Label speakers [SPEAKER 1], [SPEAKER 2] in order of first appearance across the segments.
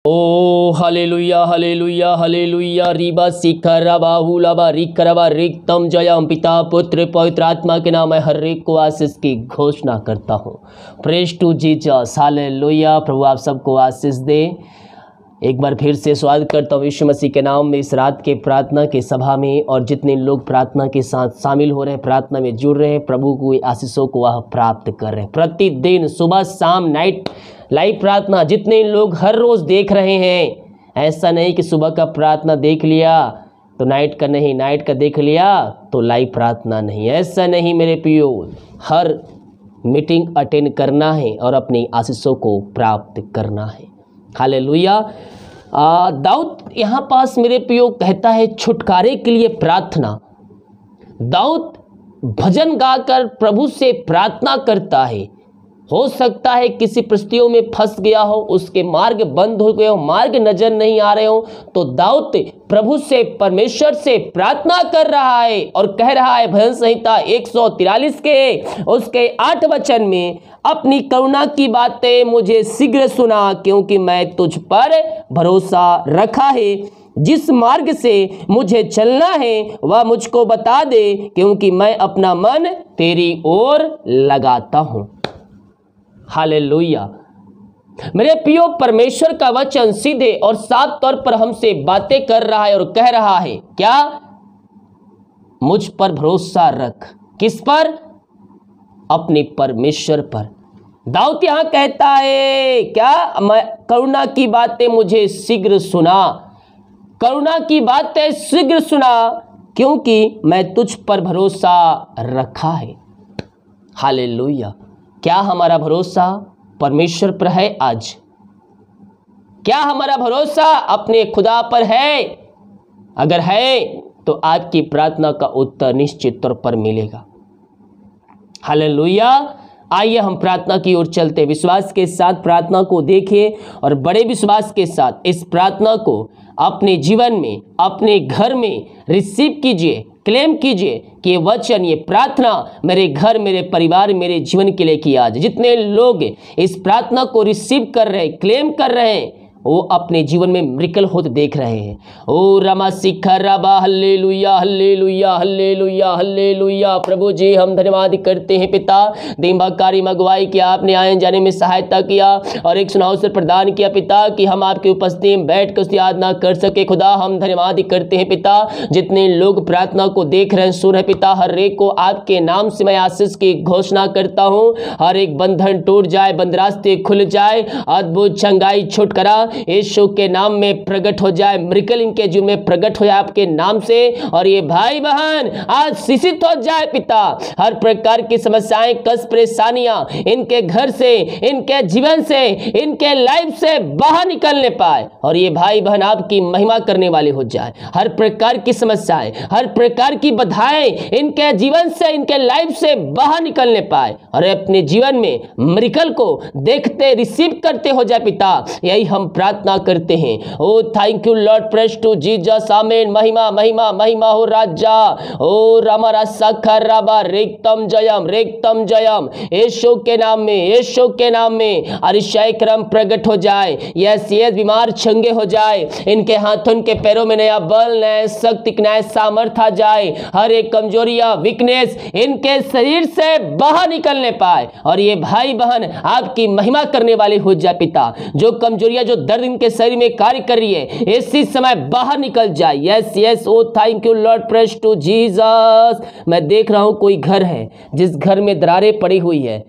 [SPEAKER 1] ओ hallelujah hallelujah hallelujah रीबा सिखरबा हुलबा रिकरबा रिक्तम जयम। पिता पुत्र पवित्र आत्मा के नाम में हर एक को आशीष की घोषणा करता हूँ। Praise to Jesus hallelujah. प्रभु आप सबको आशीष दे। एक बार फिर से स्वागत करता हूँ यीशु मसीह के नाम में इस रात के प्रार्थना के सभा में। और जितने लोग प्रार्थना के साथ शामिल हो रहे हैं, प्रार्थना में जुड़ रहे हैं, प्रभु की आशीषों को वह प्राप्त कर रहे हैं। प्रतिदिन सुबह शाम नाइट लाइव प्रार्थना जितने लोग हर रोज़ देख रहे हैं, ऐसा नहीं कि सुबह का प्रार्थना देख लिया तो नाइट का नहीं, नाइट का देख लिया तो लाइव प्रार्थना नहीं, ऐसा नहीं मेरे प्रियो। हर मीटिंग अटेंड करना है और अपनी आशीषों को प्राप्त करना है। हालेलुया। दाऊद यहाँ पास मेरे प्रियो कहता है छुटकारे के लिए प्रार्थना। दाऊद भजन गाकर प्रभु से प्रार्थना करता है। हो सकता है किसी परिस्थितियों में फंस गया हो, उसके मार्ग बंद हो गए हो, मार्ग नजर नहीं आ रहे हो, तो दाऊद प्रभु से परमेश्वर से प्रार्थना कर रहा है और कह रहा है भजन संहिता 143 के उसके 8 वचन में, अपनी करुणा की बातें मुझे शीघ्र सुना, क्योंकि मैं तुझ पर भरोसा रखा है। जिस मार्ग से मुझे चलना है वह मुझको बता दे, क्योंकि मैं अपना मन तेरी ओर लगाता हूँ। हालेलुया। मेरे प्रियो, परमेश्वर का वचन सीधे और साफ तौर पर हमसे बातें कर रहा है और कह रहा है क्या? मुझ पर भरोसा रख। किस पर? अपने परमेश्वर पर। दाऊद यहां कहता है क्या? मैं करुणा की बातें मुझे शीघ्र सुना, करुणा की बातें शीघ्र सुना, क्योंकि मैं तुझ पर भरोसा रखा है। हालेलुया। क्या हमारा भरोसा परमेश्वर पर है आज? क्या हमारा भरोसा अपने खुदा पर है? अगर है तो आपकी प्रार्थना का उत्तर निश्चित तौर पर मिलेगा। हालेलुया। आइए हम प्रार्थना की ओर चलते, विश्वास के साथ प्रार्थना को देखें और बड़े विश्वास के साथ इस प्रार्थना को अपने जीवन में, अपने घर में रिसीव कीजिए, क्लेम कीजिए कि ये वचन, ये प्रार्थना मेरे घर, मेरे परिवार, मेरे जीवन के लिए किया जाए। जितने लोग इस प्रार्थना को रिसीव कर रहे हैं, क्लेम कर रहे हैं, वो अपने जीवन में मिरेकल होते देख रहे हैं। ओ रमा सिखरबा हल्लेलुया हल्लेलुया हल्लेलुया हल्लेलुया। प्रभु जी हम धन्यवाद करते हैं पिता, दिनभकारी अगुवाई किया, आपने आने जाने में सहायता किया और एक सुनाव से प्रदान किया पिता कि हम आपकी उपस्थिति में बैठ कर उसकी आराधना कर सके। खुदा हम धन्यवाद करते हैं पिता, जितने लोग प्रार्थना को देख रहे हैं, सुन रहे पिता, हर एक को आपके नाम से मैं आशीष की घोषणा करता हूँ। हर एक बंधन टूट जाए, बंद रास्ते खुल जाए, अद्भुत चंगाई छुटकारा यीशु के नाम में प्रकट हो जाए, मिरेकल इनके जीवन में प्रकट हो जाए आपके नाम से। और ये भाई बहन आज शिक्षित हो जाए पिता, हर प्रकार की समस्याएं, कष्ट, परेशानियां इनके घर से, इनके जीवन से, इनके लाइफ से बाहर निकलने पाए और ये भाई बहन आपकी महिमा करने वाले हो जाए। हर प्रकार की समस्याएं, हर प्रकार की बाधाएं इनके जीवन से, इनके लाइफ से बाहर निकलने पाए और अपने जीवन में मिरेकल को देखते, रिसीव करते हो जाए पिता। यही हम प्रार्थना करते हैं। ओ thank you lord, praise to Jesus, amen. महिमा महिमा महिमा हो राजा। ओ रामा सखरबा रेक्तम जयम, रेक्तम जयम। यीशु के नाम में, यीशु के नाम में अरिशय क्रम प्रकट हो जाए। यस यस, बीमार चंगे हो जाए, इनके हाथों, इनके पैरों में नया बल, नया शक्ति, नया सामर्थ आ जाए। हर एक कमजोरियां, वीकनेस इनके शरीर से बाहर निकलने पाए और ये भाई बहन आपकी महिमा करने वाले हो जाए पिता। जो कमजोरियां, जो दर्द इनके शरीर में कार्य कर रही है, इसी समय बाहर निकल जाए। यस यस, ओ thank you lord, praise to Jesus. मैं देख रहा हूं कोई घर है जिस घर में दरारें पड़ी हुई है।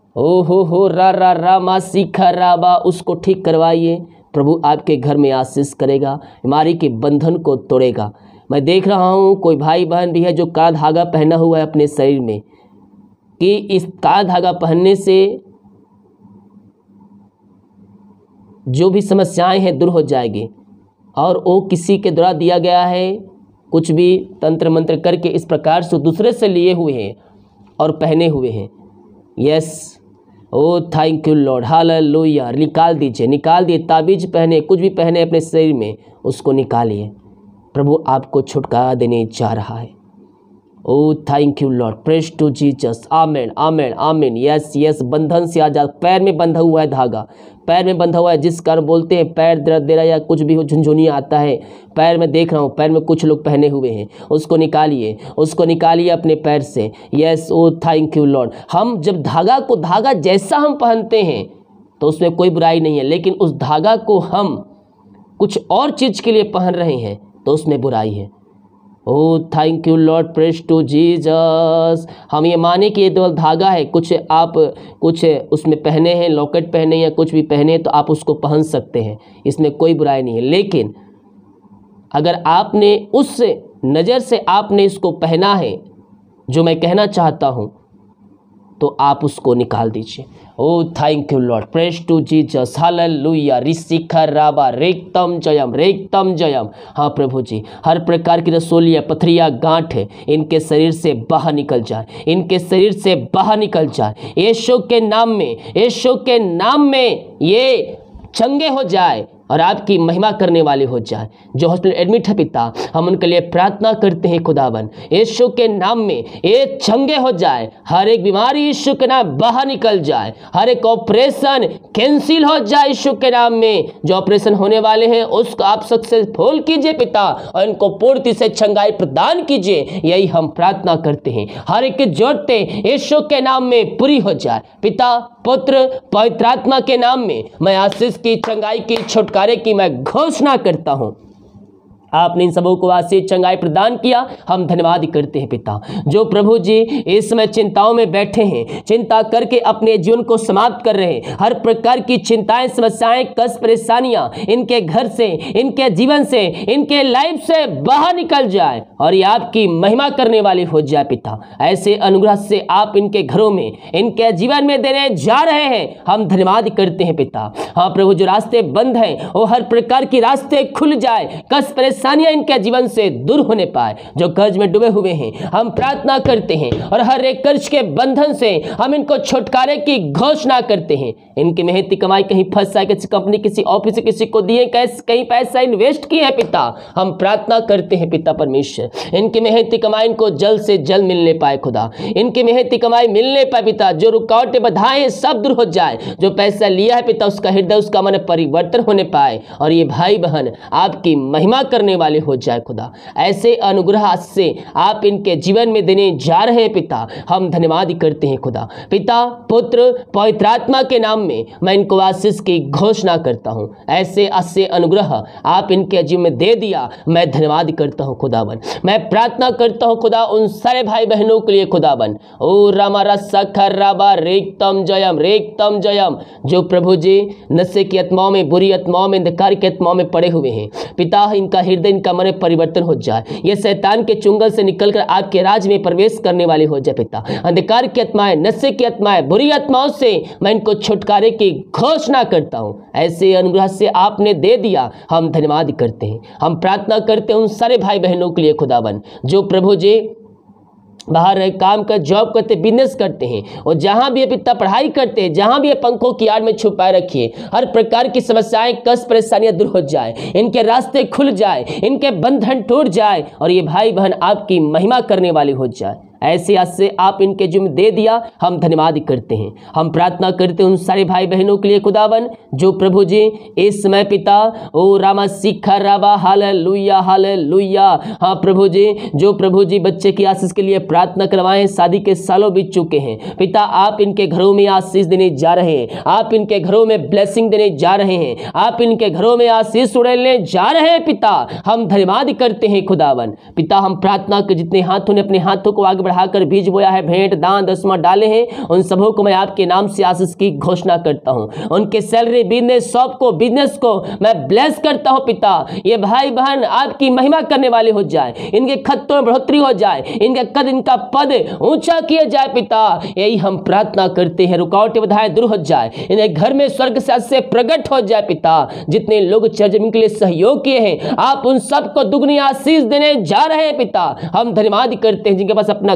[SPEAKER 1] ओ हो रा रा रा मा सिखरबा, उसको ठीक करवाइए। प्रभु आपके घर में आशीष करेगा, बीमारी के बंधन को तोड़ेगा। मैं देख रहा हूं कोई भाई बहन भी है जो काला धागा पहना हुआ है अपने शरीर में, कि इस काला धागा पहनने से जो भी समस्याएं हैं दूर हो जाएगी। और वो किसी के द्वारा दिया गया है, कुछ भी तंत्र मंत्र करके इस प्रकार से दूसरे से लिए हुए हैं और पहने हुए हैं। यस, ओ थैंक यू लॉर्ड, हालेलुया। निकाल दीजिए, निकाल दिए। ताबीज पहने, कुछ भी पहने अपने शरीर में, उसको निकालिए। प्रभु आपको छुटकारा देने जा रहा है। ओ thank you lord, praise to Jesus. Amen amen amen. Yes yes, बंधन से आजाद। पैर में बंधा हुआ है धागा, पैर में बंधा हुआ है, जिस कारण बोलते हैं पैर दर्द दे रहा है या कुछ भी हो, झुनझुनिया आता है पैर में, देख रहा हूँ पैर में कुछ लोग पहने हुए हैं, उसको निकालिए, उसको निकालिए अपने पैर से। यस, ओ थैंक यू लॉर्ड। हम जब धागा जैसा हम पहनते हैं तो उसमें कोई बुराई नहीं है, लेकिन उस धागा को हम कुछ और चीज़ के लिए पहन रहे हैं तो उसमें बुराई है। Oh thank you lord, praise to Jesus. हम ये माने कि ये केवल धागा है, आप कुछ उसमें पहने हैं, लॉकेट पहने या कुछ भी पहने तो आप उसको पहन सकते हैं, इसमें कोई बुराई नहीं है। लेकिन अगर आपने उस नज़र से आपने इसको पहना है जो मैं कहना चाहता हूँ, तो आप उसको निकाल दीजिए। Oh thank you lord, praise to Jesus, hallelujah. ऋषिखर राबा रेक्तम जयम, रेक्तम जयम। हाँ प्रभु जी, हर प्रकार की रसोलियाँ, पथरियाँ, गांठ इनके शरीर से बाहर निकल जाए, इनके शरीर से बाहर निकल जाए यीशु के नाम में, यीशु के नाम में ये चंगे हो जाए और आपकी महिमा करने वाले हो जाए। जो हॉस्पिटल एडमिट है पिता, हम उनके लिए प्रार्थना करते हैं खुदावन, यीशु के नाम में ये चंगे हो जाए, हर एक बीमारी यीशु के नाम बाहर निकल जाए, हर एक ऑपरेशन कैंसिल हो जाए यीशु के नाम में। जो ऑपरेशन होने वाले हैं उसको आप सक्सेसफुल कीजिए पिता, और इनको पूर्ति से चंगाई प्रदान कीजिए, यही हम प्रार्थना करते हैं। हर एक जरूरतें यीशु के नाम में पूरी हो जाए पिता, पुत्र, पवित्र आत्मा के नाम में मैं आशीष की, चंगाई की, छुटकारे की मैं घोषणा करता हूं। आपने इन सबों को आशीष, चंगाई प्रदान किया, हम धन्यवाद करते हैं पिता। जो प्रभु जी इस समय चिंताओं में बैठे हैं, चिंता करके अपने जीवन को समाप्त कर रहे हैं, हर प्रकार की चिंताएं, समस्याएं, कष्ट, परेशानियां इनके घर से, इनके जीवन से, इनके लाइफ से बाहर निकल जाए और ये आपकी महिमा करने वाली हो जाए पिता। ऐसे अनुग्रह से आप इनके घरों में, इनके जीवन में देने जा रहे हैं, हम धन्यवाद करते हैं पिता। हाँ प्रभु, जो रास्ते बंद हैं वो हर प्रकार की रास्ते खुल जाए, कष्ट परेशानियां इनके जीवन से दूर होने पाए। जो कर्ज में डूबे हुए हैं हम प्रार्थना करते हैं और हर एक कर्ज के बंधन से हम इनको छुटकारे की घोषणा करते हैं। इनकी मेहनती कमाई कहीं फंस जाए, किसी कंपनी, किसी ऑफिस से किसी को दिए, कहीं पैसा इन्वेस्ट किए हैं पिता, हम प्रार्थना करते हैं पिता परमेश्वर, इनकी मेहनती कमाई इनको जल्द से जल्द मिलने पाए खुदा, इनकी मेहनती कमाई मिलने पाए पिता। जो रुकावटें, बाधाएं सब दूर हो जाए, जो पैसा लिया है पिता उसका हृदय, उसका मन परिवर्तन होने पाए और ये भाई बहन आपकी महिमा करने वाले हो जाए खुदा। ऐसे अनुग्रह से आप इनके जीवन में देने जा रहे हैं पिता, हम धन्यवाद करते हैं खुदा। पिता, पुत्र, पवित्र आत्मा के नाम में मैं इनको आशीष की घोषणा करता हूं। ऐसे अनुग्रह आप इनके जीवन में दे दिया, मैं धन्यवाद करता हूं खुदावन। मैं प्रार्थना करता हूं खुदा उन सारे भाई बहनों के लिए खुदावन। ओ रामा रसा खर्राबा रेक्तम जयम, रेक्तम जयम। जो प्रभु जी नशे की आत्माओं में, बुरी आत्माओं में, अंधकार की आत्माओं में पड़े हुए हैं पिता, इनका हृदय, इनका मन परिवर्तन हो जाए, ये शैतान के चुंगल से निकलकर आपके राज में प्रवेश करने वाले हो जाए पिता। अंधकार की आत्माएं, नशे की आत्माएं, बुरी आत्माओं से मैं इनको छुटकारे की घोषणा करता हूं। ऐसे अनुग्रह से आपने दे दिया, हम धन्यवाद करते हैं। हम प्रार्थना करते हैं उन सारे भाई बहनों के लिए खुदावन, जो प्रभु जी बाहर रह काम कर, जॉब करते, बिजनेस करते हैं और जहां भी पिता पढ़ाई करते हैं, जहां भी पंखों की आड़ में छुपाए रखिए, हर प्रकार की समस्याएं, कष्ट, परेशानियां दूर हो जाए, इनके रास्ते खुल जाए, इनके बंधन टूट जाए और ये भाई बहन आपकी महिमा करने वाले हो जाए। ऐसे आज से आप इनके जुम्मे दे दिया, हम धन्यवाद करते हैं। हम प्रार्थना करते हैं उन सारे भाई बहनों के लिए खुदावन, जो प्रभु जी इस समय पिता ओ रामा सीखा राबा, हालेलुया हालेलुया। हाँ प्रभु जी, जो प्रभु जी बच्चे की आशीष के लिए प्रार्थना करवाएं, शादी के सालों बीत चुके हैं पिता, आप इनके घरों में आशीष देने जा रहे हैं, आप इनके घरों में ब्लेसिंग देने जा रहे हैं, आप इनके घरों में आशीष उड़ेलने जा रहे हैं पिता, हम धन्यवाद करते हैं खुदावन। पिता, हम प्रार्थना कर जितने हाथों ने अपने हाथों को आगे बढ़ाकर बीज बोया है, भेंट, दान, दसवां डाले हैं, उन सबों को मैं आपके नाम से आशीष की घोषणा करता हूं। उनके सैलरी, बिजनेस, शॉप को, बिजनेस को मैं ब्लेस करता हूं पिता। ये भाई बहन आपकी महिमा करने वाले हो जाए, इनके खत्तों में बढ़ोतरी हो जाए, इनके कद, इनका पद ऊंचा किया जाए पिता, यही हम प्रार्थना करते हैं। रुकावटें, बाधाएं दूर हो जाए, इन्हें घर में स्वर्ग से प्रकट हो जाए पिता। जितने लोग चर्च के लिए सहयोग किए हैं, आप उन सबको दुगनी आशीष देने जा रहे हैं पिता। हम धन्यवाद करते हैं जिनके पास अपना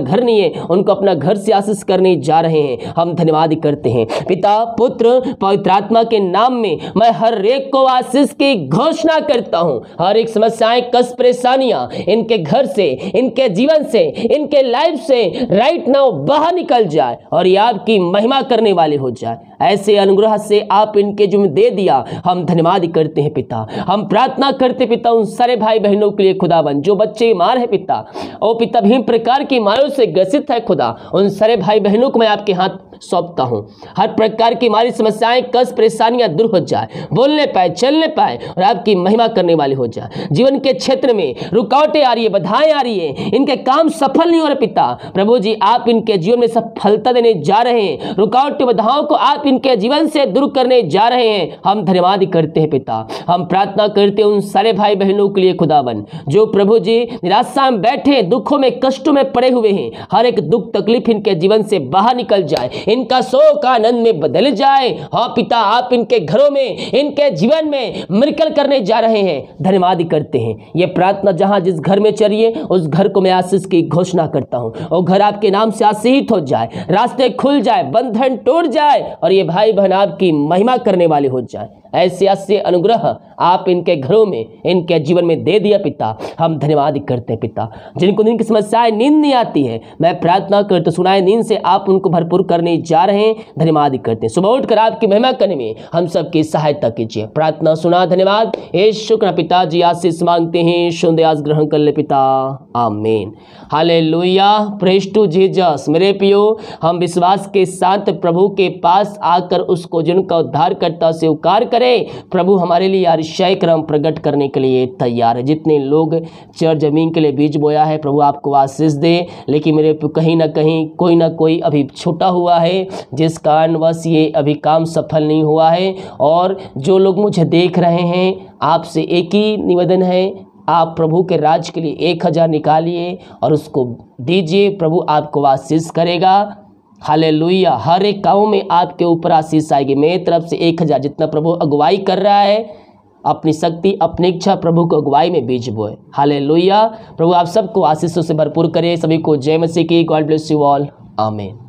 [SPEAKER 1] घर नहीं है उनको अपना घर से आशीष करने जा रहे हैं। हम धन्यवाद करते हैं पिता, पुत्र, पवित्र आत्मा के नाम में मैं हर एक को आशीष की घोषणा करता हूं। हर एक समस्याएं, कष्ट, परेशानियां इनके घर से, इनके जीवन से, इनके लाइफ से राइट नाउ बाहर निकल जाए और ये आपकी महिमा करने वाले हो जाए। ऐसे अनुग्रह से आप इनके जो दे दिया, हम धन्यवाद करते हैं पिता। हम प्रार्थना करते पिता उन सारे भाई बहनों के लिए खुदावन जो बच्चे बीमार है पिता, ओ पिता विभिन्न प्रकार की बीमारियों से ग्रसित है खुदा, उन सारे भाई बहनों को मैं आपके हाथ सौंपता हूं। हर प्रकार की हमारी समस्याएं, कष्ट, परेशानियां दूर हो जाए, बोलने पाए, चलने पाए और आपकी महिमा करने वाले हो जाए। जीवन के क्षेत्र में रुकावटें आ रही है, बाधाएं आ रही है, इनके काम सफल नहीं हो रहे पिता, प्रभु जी आप इनके जीवन में सफलता देने जा रहे हैं। रुकावटें, बाधाओं को आप इनके जीवन से दूर करने जा रहे हैं। हम धन्यवाद करते हैं पिता। हम प्रार्थना करते हैं उन सारे भाई बहनों के लिए खुदावन जो प्रभु जी निराशा में बैठे, दुखों में, कष्टों में पड़े हुए हैं। हर एक दुख तकलीफ इनके जीवन से बाहर निकल जाए, इनका शोक आनंद में बदल जाए। हाँ पिता आप इनके घरों में, इनके जीवन में मिरेकल करने जा रहे हैं। धन्यवाद करते हैं। ये प्रार्थना जहां जिस घर में चलिए उस घर को मैं आशीष की घोषणा करता हूं और घर आपके नाम से आशीषित हो जाए, रास्ते खुल जाए, बंधन टूट जाए और ये भाई बहन आपकी महिमा करने वाले हो जाए। ऐसे अनुग्रह आप इनके घरों में, इनके जीवन में दे दिया पिता। हम धन्यवाद करते हैं पिता। जिनको नींद की समस्याएं, नींद नहीं आती है, मैं प्रार्थना करते सुनाए नींद से आप उनको भरपूर करने जा रहे हैं। धन्यवाद करते हैं। सुबह उठकर आपकी महिमा करने में हम सबकी सहायता कीजिए। प्रार्थना सुना, धन्यवाद। शुक्र पिताजी आशीष मांगते हैं, शुद्ध आज ग्रहण कर ले पिता, amen. Hallelujah, praise to Jesus. मेरे प्रियो, हम विश्वास के साथ प्रभु के पास आकर उसको जिनका उद्धारकर्ता स्वीकार करें। प्रभु हमारे लिए अतिशय क्रम प्रकट करने के लिए तैयार है। जितने लोग चर जमीन के लिए बीज बोया है प्रभु आपको आशीष दे, लेकिन मेरे कहीं ना कहीं कोई ना कोई अभी छूटा हुआ है जिस कारणवश ये अभी काम सफल नहीं हुआ है। और जो लोग मुझे देख रहे हैं, आपसे एक ही निवेदन है, आप प्रभु के राज के लिए 1000 निकालिए और उसको दीजिए। प्रभु आपको आशीष करेगा। हालेलुया, हर एक काम में आपके ऊपर आशीष आएगी। मेरी तरफ से 1000 जितना प्रभु अगुवाई कर रहा है, अपनी शक्ति, अपनी इच्छा प्रभु को अगुवाई में बीज बोए। हालेलुया, प्रभु आप सबको आशीषों से भरपूर करे। सभी को जय मसीह की। गॉड ब्लेस यू ऑल, आमीन।